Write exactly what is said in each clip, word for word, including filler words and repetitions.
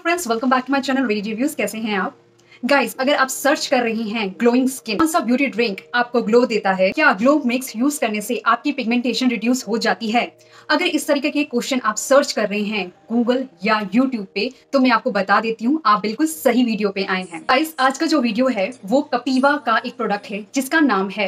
Friends, welcome back to my channel very reviews. कैसे हैं आप गाइस? अगर आप सर्च कर रही हैं ग्लोइंग स्किन, कौन सा ब्यूटी ड्रिंक आपको ग्लो देता है, क्या ग्लो मिक्स यूज करने से आपकी पिगमेंटेशन रिड्यूस हो जाती है, अगर इस तरीके के क्वेश्चन आप सर्च कर रहे हैं गूगल या यूट्यूब पे, तो मैं आपको बता देती हूँ आप बिल्कुल सही वीडियो पे आए हैं। गाइस, आज का जो वीडियो है वो कपीवा का एक प्रोडक्ट है जिसका नाम है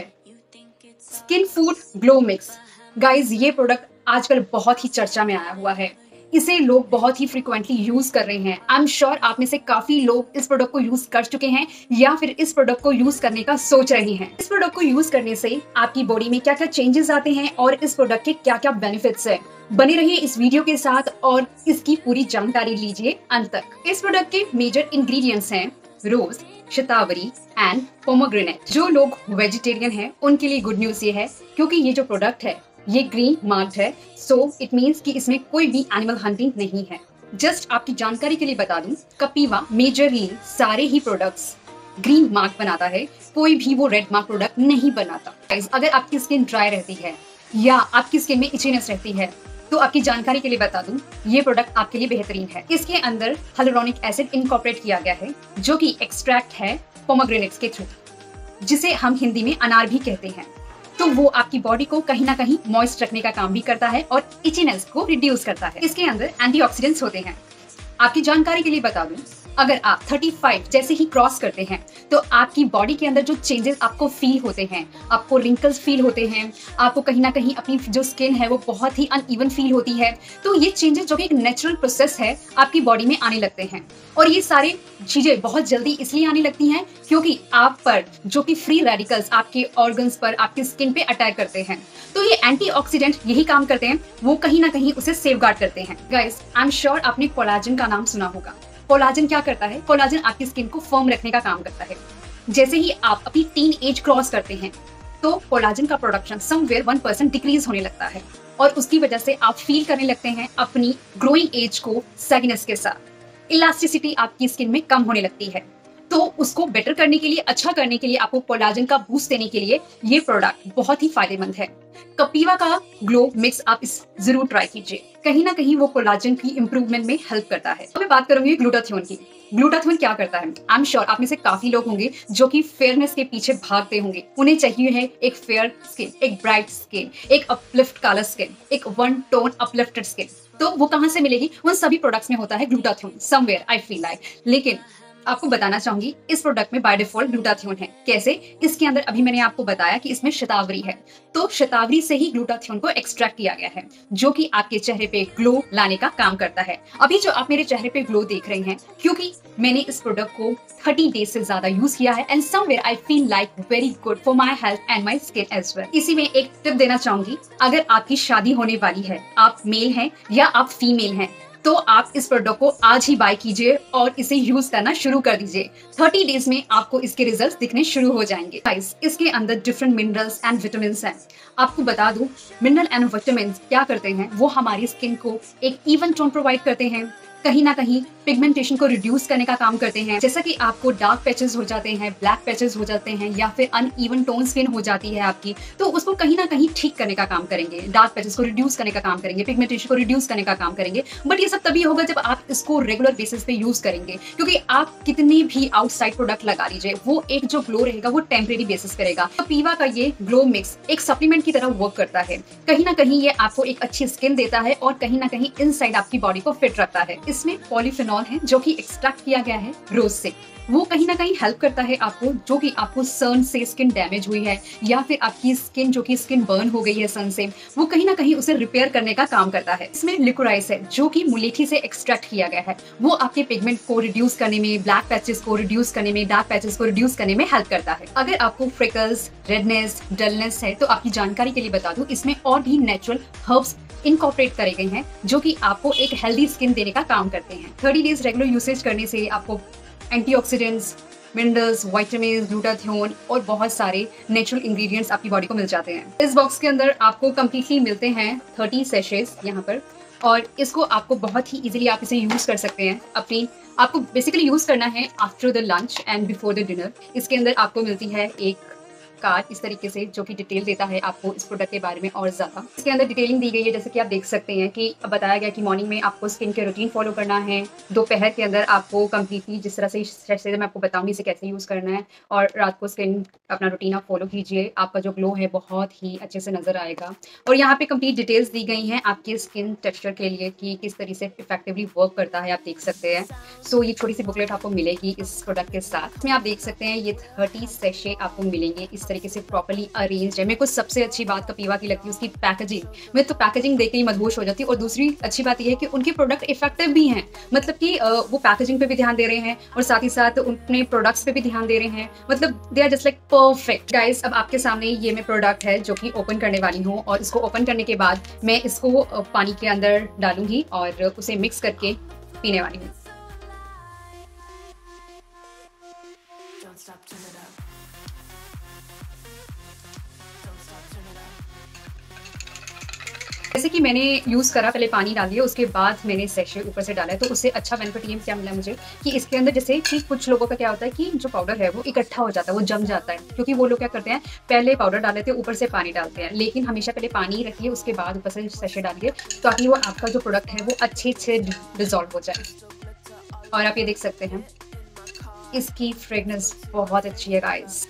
skin food glow mix. Guys, ये प्रोडक्ट आजकल बहुत ही चर्चा में आया हुआ है, इसे लोग बहुत ही फ्रिक्वेंटली यूज कर रहे हैं। आई एम श्योर आप में से काफी लोग इस प्रोडक्ट को यूज कर चुके हैं या फिर इस प्रोडक्ट को यूज करने का सोच रहे हैं। इस प्रोडक्ट को यूज करने से आपकी बॉडी में क्या क्या चेंजेस आते हैं और इस प्रोडक्ट के क्या क्या बेनिफिट्स है। बने रहिए इस वीडियो के साथ और इसकी पूरी जानकारी लीजिए अंत तक। इस प्रोडक्ट के मेजर इंग्रेडिएंट्स हैं रोज, शतावरी एंड पोमोग्रेनेट। जो लोग वेजिटेरियन हैं उनके लिए गुड न्यूज ये है क्योंकि ये जो प्रोडक्ट है ये ग्रीन मार्क्ड है, सो इट मीन्स कि इसमें कोई भी एनिमल हंटिंग नहीं है। जस्ट आपकी जानकारी के लिए बता दूं, कपीवा मेजरली सारे ही प्रोडक्ट्स ग्रीन मार्क बनाता है, कोई भी वो रेड मार्क प्रोडक्ट नहीं बनाता। अगर आपकी स्किन ड्राई रहती है या आपकी स्किन में इचीनेस रहती है तो आपकी जानकारी के लिए बता दूं, ये प्रोडक्ट आपके लिए बेहतरीन है। इसके अंदर हाइलुरोनिक एसिड इनकॉर्पोरेट किया गया है जो कि एक्सट्रैक्ट है पोमोग्रेनेट्स के थ्रू, जिसे हम हिंदी में अनार भी कहते हैं। तो वो आपकी बॉडी को कहीं ना कहीं मॉइस्ट रखने का काम भी करता है और इचीनेस को रिड्यूस करता है। इसके अंदर एंटीऑक्सीडेंट्स होते हैं। आपकी जानकारी के लिए बता दूं, अगर आप पैंतीस जैसे ही क्रॉस करते हैं तो आपकी बॉडी के अंदर जो चेंजेस आपको फील होते हैं, आपको रिंकल्स फील होते हैं, आपको कहीं ना कहीं अपनी जो स्किन है वो बहुत ही अनइवन फील होती है, तो ये चेंजेस जो कि एक नेचुरल प्रोसेस है आपकी बॉडी में आने लगते हैं। और ये सारे चीजें बहुत जल्दी इसलिए आने लगती हैं क्योंकि आप पर जो कि फ्री रेडिकल्स आपके ऑर्गन्स पर, आपकी स्किन पे अटैक करते हैं। तो ये एंटीऑक्सीडेंट यही काम करते हैं, वो कहीं ना कहीं उसे सेफगार्ड करते हैं। गाइस, आई एम श्योर आपने कोलाजन का नाम सुना होगा। कोलाजन क्या करता है? कोलाजन आपकी स्किन को फर्म रखने का काम करता है। जैसे ही आप अपनी टीन एज क्रॉस करते हैं तो कोलाजन का production somewhere one percent decrease होने लगता है और उसकी वजह से आप फील करने लगते हैं अपनी ग्रोइंग एज को सैगनेस के साथ। इलास्टिसिटी आपकी स्किन में कम होने लगती है, तो उसको बेटर करने के लिए, अच्छा करने के लिए, आपको कोलाजन का बूस्ट देने के लिए ये प्रोडक्ट बहुत ही फायदेमंद है। कपीवा का ग्लो मिक्स आप इस जरूर ट्राई कीजिए, कहीं ना कहीं वो कोलाजन की इंप्रूवमेंट में हेल्प करता है। तो मैं बात करूंगी ग्लूटाथियोन की। ग्लूटाथियोन क्या करता है? आई एम श्योर आप में से काफी लोग होंगे जो कि फेयरनेस के पीछे भागते होंगे। उन्हें चाहिए है एक फेयर स्किन, एक ब्राइट स्किन, एक अपलिफ्ट कलर स्किन, एक वन टोन अपलिफ्टेड स्किन। तो वो कहाँ से मिलेगी? उन सभी प्रोडक्ट्स में होता है glutathione somewhere, I feel like. लेकिन आपको बताना चाहूंगी इस प्रोडक्ट में बाय डिफॉल्ट ग्लूटाथियोन है। कैसे? इसके अंदर अभी मैंने आपको बताया कि इसमें शतावरी है, तो शतावरी से ही ग्लूटाथियोन को एक्सट्रैक्ट किया गया है जो कि आपके चेहरे पे ग्लो लाने का काम करता है। अभी जो आप मेरे चेहरे पे ग्लो देख रहे हैं, क्योंकि मैंने इस प्रोडक्ट को तीस डेज से ज्यादा यूज किया है and somewhere I feel like very good for my health and my skin as well. इसी में एक टिप देना चाहूंगी, अगर आपकी शादी होने वाली है, आप मेल हैं या आप फीमेल हैं, तो आप इस प्रोडक्ट को आज ही बाय कीजिए और इसे यूज करना शुरू कर दीजिए। तीस डेज में आपको इसके रिजल्ट्स दिखने शुरू हो जाएंगे। गाइस, इसके अंदर डिफरेंट मिनरल्स एंड विटामिन हैं। आपको बता दूं, मिनरल एंड विटामिन क्या करते हैं? वो हमारी स्किन को एक इवन टोन प्रोवाइड करते हैं, कहीं ना कहीं पिगमेंटेशन को रिड्यूस करने का काम करते हैं। जैसा कि आपको डार्क पैचेस हो जाते हैं, ब्लैक पैचेस हो जाते हैं या फिर अनइवन टोन स्किन हो जाती है आपकी, तो उसको कहीं ना कहीं ठीक करने का काम करेंगे, डार्क पैचेस को रिड्यूस करने का काम करेंगे, पिगमेंटेशन को रिड्यूस करने का काम करेंगे। बट ये सब तभी होगा जब आप इसको रेगुलर बेसिस पे यूज करेंगे, क्योंकि आप कितनी भी आउटसाइड प्रोडक्ट लगा लीजिए, वो एक जो ग्लो रहेगा वो टेम्परेरी बेसिस करेगा। कपीवा का ये ग्लो मिक्स एक सप्लीमेंट की तरह वर्क करता है। कहीं ना कहीं ये आपको एक अच्छी स्किन देता है और कहीं ना कहीं इनसाइड आपकी बॉडी को फिट रखता है। इसमें पॉलीफेनॉल है जो कि एक्सट्रैक्ट किया गया है रोज से, वो कहीं ना कहीं हेल्प करता है आपको, जो कि आपको सन से स्किन डैमेज हुई है या फिर आपकी स्किन जो कि स्किन बर्न हो गई है सन से, वो कहीं ना कहीं उसे रिपेयर करने का काम करता है। इसमें लिकोराइस है जो कि मुलेठी से एक्सट्रैक्ट किया गया है, वो आपके पिगमेंट को रिड्यूस करने में, ब्लैक पैचेस को रिड्यूस करने में, डार्क पैचेस को रिड्यूस करने में हेल्प करता है। अगर आपको फ्रिकल्स, रेडनेस, डलनेस है तो आपकी जानकारी के लिए बता दूं, इसमें और भी नेचुरल हर्ब्स इनकॉर्पोरेट करे गए हैं जो कि आपको एक हेल्दी स्किन देने का काम करते हैं। तीस डेज रेगुलर यूसेज करने से आपको एंटीऑक्सीडेंट्स, मिनरल्स, विटामिन, ग्लूटाथियोन और बहुत सारे नेचुरल इंग्रेडिएंट्स आपकी बॉडी को मिल जाते हैं। इस बॉक्स के अंदर आपको कम्प्लीटली मिलते हैं तीस सैशेस यहाँ पर, और इसको आपको बहुत ही इजीली आप इसे यूज कर सकते हैं अपनी, आपको बेसिकली यूज करना है after the lunch and before the dinner. इसके अंदर आपको मिलती है एक कार्ड इस तरीके से जो कि डिटेल देता है आपको इस प्रोडक्ट के बारे में और ज़्यादा। इसके अंदर डिटेलिंग दी गई है, जैसे कि आप देख सकते हैं कि बताया गया कि मॉर्निंग में आपको स्किन के रूटीन फॉलो करना है, दोपहर के अंदर आपको कंप्लीटली जिस तरह से जैसे मैं आपको बताऊंगी इसे कैसे यूज़ करना है, और रात को स्किन अपना रूटीन आप फॉलो कीजिए, आपका जो ग्लो है बहुत ही अच्छे से नजर आएगा। और यहाँ पे कंप्लीट डिटेल्स दी गई हैं आपके स्किन टेक्सचर के लिए कि किस तरीके से इफेक्टिवली वर्क करता है, आप देख सकते हैं। सो ये छोटी सी बुकलेट आपको मिलेगी इस प्रोडक्ट के साथ। इसमें आप देख सकते हैं ये थर्टी सेशे आपको मिलेंगे इस तरीके से प्रॉपर्ली अरेंज्ड है। मेरे को सबसे अच्छी बात कपीवा की लगती है उसकी पैकेजिंग। मैं तो पैकेजिंग देख के ही मदहोश हो जाती है। और दूसरी अच्छी बात यह है कि उनके प्रोडक्ट इफेक्टिव भी हैं, मतलब कि वो पैकेजिंग पे भी ध्यान दे रहे हैं और साथ ही साथ अपने प्रोडक्ट्स पे भी ध्यान दे रहे हैं, मतलब they are just like perfect. Guys अब आपके सामने ये मैं प्रोडक्ट है जो कि ओपन करने वाली हूँ, और इसको ओपन करने के बाद मैं इसको पानी के अंदर डालूंगी और उसे मिक्स करके पीने वाली हूँ। जैसे कि मैंने यूज़ करा, पहले पानी डाल दिया, उसके बाद मैंने सेशे ऊपर से डाला है, तो उससे अच्छा बेनिफिट ये क्या मिला मुझे कि इसके अंदर जैसे कि कुछ लोगों का क्या होता है कि जो पाउडर है वो इकट्ठा हो जाता है, वो जम जाता है, क्योंकि वो लोग क्या करते हैं पहले पाउडर डाल देते हैं ऊपर से पानी डालते हैं। लेकिन हमेशा पहले पानी रखिए, उसके बाद ऊपर से सेशे डालिए, ताकि वो आपका जो प्रोडक्ट है वो अच्छे से डिजॉल्व हो जाए। और आप ये देख सकते हैं इसकी फ्रेगनेंस बहुत अच्छी है गाइस।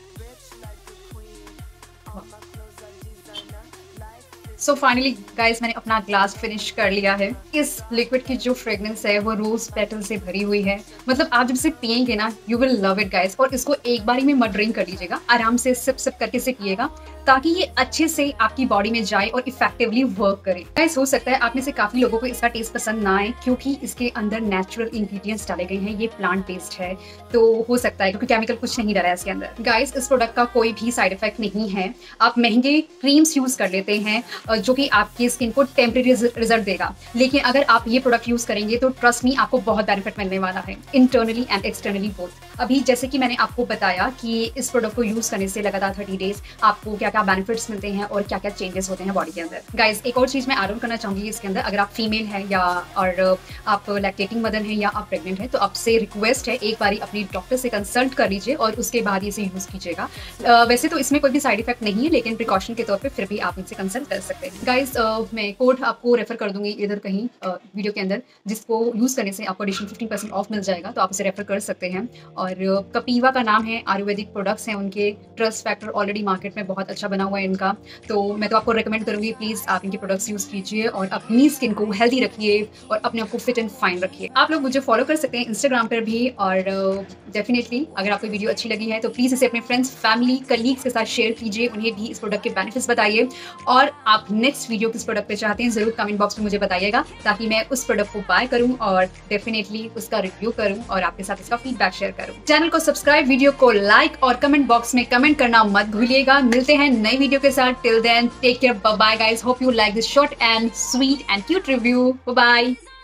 सो फाइनली गाइस मैंने अपना ग्लास फिनिश कर लिया है। इस लिक्विड की जो फ्रेग्रेंस है वो रोज पेटल से भरी हुई है, मतलब आप जब इसे पियेंगे ना you will love it guys. और इसको एक बारी में मत ड्रिंक कर लीजिएगा, आराम से सिप सिप करके से पिएगा, ताकि ये अच्छे से आपकी बॉडी में जाए और इफेक्टिवली वर्क करे। गाइस हो सकता है आप में से काफी लोगों को इसका टेस्ट पसंद ना आए, क्योंकि इसके अंदर नेचुरल इंग्रेडिएंट्स डाले गए हैं, ये प्लांट बेस्ड है, तो हो सकता है क्योंकि केमिकल कुछ नहीं डाला है इसके अंदर। गाइस इस प्रोडक्ट का कोई भी साइड इफेक्ट नहीं है। आप महंगे क्रीम्स यूज कर लेते हैं जो कि आपकी स्किन को टेम्परेरी रिजल्ट देगा, लेकिन अगर आप ये प्रोडक्ट यूज करेंगे तो ट्रस्ट मी आपको बहुत बेनिफिट मिलने वाला है, इंटरनली एंड एक्सटर्नली बोथ। अभी जैसे कि मैंने आपको बताया कि इस प्रोडक्ट को यूज करने से लगातार थर्टी डेज आपको क्या क्या बेनिफिट्स मिलते हैं और क्या क्या चेंजेस होते हैं बॉडी के अंदर। गाइस एक और चीज मैं ऐड ऑन करना चाहूंगी इसके अंदर, अगर आप फीमेल हैं या और आप लैक्टेटिंग मदर हैं या आप प्रेग्नेंट हैं, तो आपसे रिक्वेस्ट है एक बारी अपने डॉक्टर से कंसल्ट कर लीजिए और उसके बाद इसे यूज कीजिएगा। वैसे तो इसमें कोई भी साइड इफेक्ट नहीं है, लेकिन प्रिकॉशन के तौर पर फिर भी आप इनसे कंसल्ट कर सकते हैं। गाइस मैं कोड आपको रेफर कर दूंगी इधर कहीं वीडियो के अंदर, जिसको यूज करने से आपको एडिशनल फिफ्टीन परसेंट ऑफ मिल जाएगा, तो आप उसे रेफर कर सकते हैं। और कपीवा का नाम है, आयुर्वेदिक प्रोडक्ट्स हैं उनके, ट्रस्ट फैक्टर ऑलरेडी मार्केट में बहुत अच्छा बना हुआ है इनका, तो मैं तो आपको रेकमेंड करूंगी प्लीज आप इनके प्रोडक्ट्स यूज कीजिए और अपनी स्किन को हेल्दी रखिए और अपने आप को फिट एंड फाइन रखिए। आप लोग मुझे फॉलो कर सकते हैं इंस्टाग्राम पर भी, और डेफिनेटली अगर आपको वीडियो अच्छी लगी है तो प्लीज इसे अपने फ्रेंड्स, फैमिली, कलीग्स के साथ शेयर कीजिए, उन्हें भी इस प्रोडक्ट के बेनिफिट्स बताइए। और आप नेक्स्ट वीडियो किस प्रोडक्ट पे चाहते हैं जरूर कमेंट बॉक्स में मुझे बताइएगा, ताकि मैं उस प्रोडक्ट को बाय करूं और डेफिनेटली उसका रिव्यू करूं और आपके साथ इसका फीडबैक शेयर करूं। चैनल को सब्सक्राइब, वीडियो को लाइक और कमेंट बॉक्स में कमेंट करना मत भूलिएगा। मिलते हैं नई वीडियो के साथ। Till then take care, bye bye guys. Hope you like this short and sweet and cute review. Bye bye.